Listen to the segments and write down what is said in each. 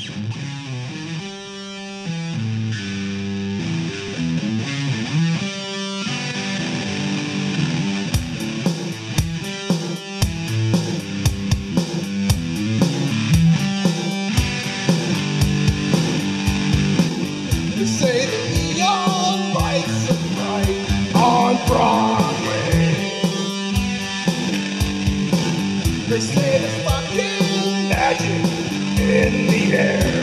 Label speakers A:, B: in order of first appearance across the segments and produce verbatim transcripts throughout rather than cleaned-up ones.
A: They say the neon lights are bright on Broadway. They say there's fucking magic in the air.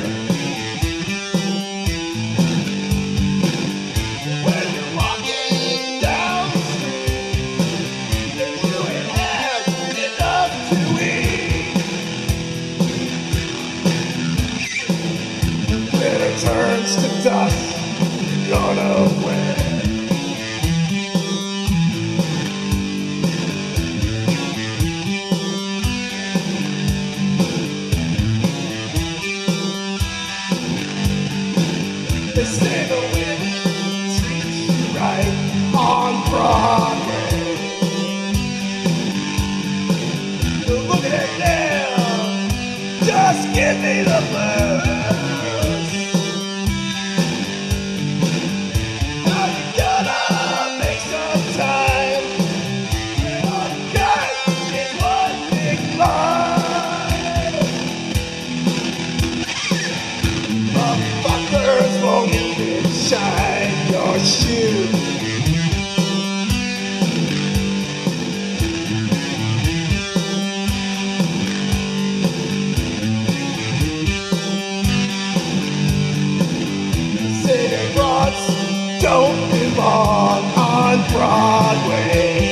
A: When you're walking down the street and you ain't had enough to eat, then it turns to dust, you're gonna win. They say the women treat you right on Broadway. But look at it now, just give me the blues. Now you gotta make some time. All you got is one big line. Motherfuckers won't even shine your shoes. Say the broads don't belong on Broadway.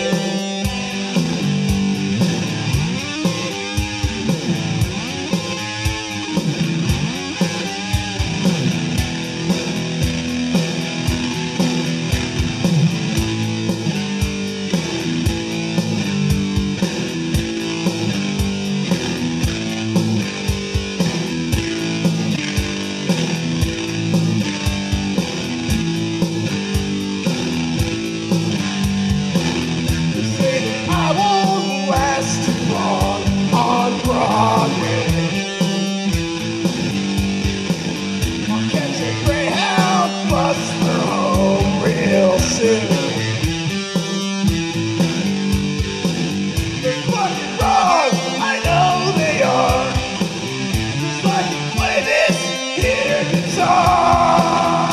A: They're fucking wrong, I know they are. Just like you play this here guitar.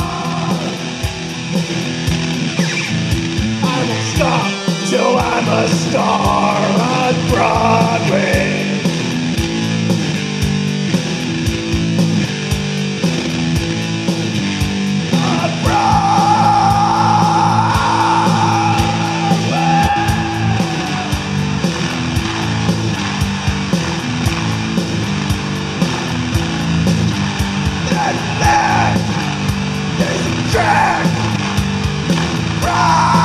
A: I won't stop till I'm a star on Broadway. On Broadway. There's a track, Broadway.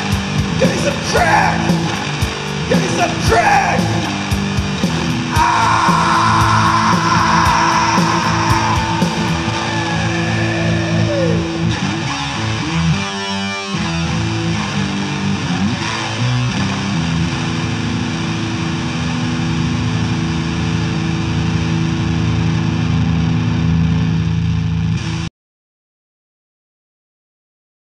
A: There's a track, there's a track. Ah.